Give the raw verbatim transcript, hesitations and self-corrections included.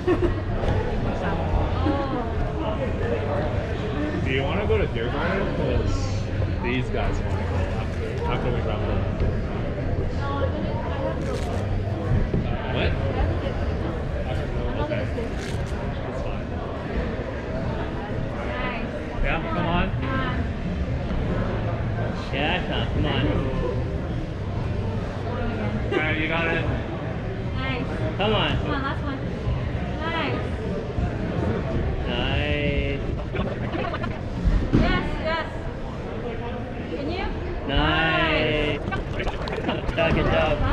Do you want to go to Deer Garden? Because these guys want to go after, after we wrap up. What? Okay. That's fine. Yeah, come on. Yeah, come on. Alright, you got it. Nice. Come on. Come on, last one. Nice. Nice. Yes, yes. Can you? Nice. Good job, good job.